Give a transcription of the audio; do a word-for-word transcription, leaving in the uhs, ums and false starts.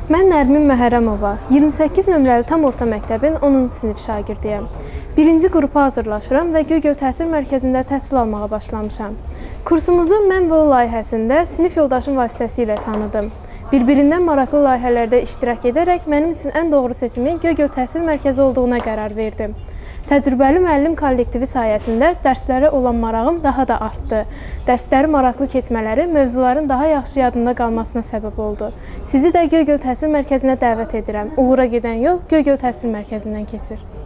Mən Nərmin Məhərrəmova, iyirmi səkkiz nömrəli tam orta məktəbin onuncu sinif şagirdiyəm. Birinci qrupa hazırlaşıram və Göygöl Təhsil Mərkəzində təhsil almağa başlamışam. Kursumuzu mən və o layihəsində sinif yoldaşım vasitəsilə tanıdım. Bir-birindən maraqlı layihələrdə iştirak edərək mənim üçün ən doğru seçimin Göygöl Təhsil Mərkəzi olduğuna qərar verdim. Təcrübəli müəllim kollektivi sayəsində dərslərə olan marağım daha da artdı. Dərsləri maraqlı keçmələri mövzuların daha yaxşı yadında qalmasına səbəb oldu. Sizi də Göygöl Təhsil Mərkəzinə dəvət edirəm. Uğura gedən yol Göygöl Təhsil Mərkəzindən keçir.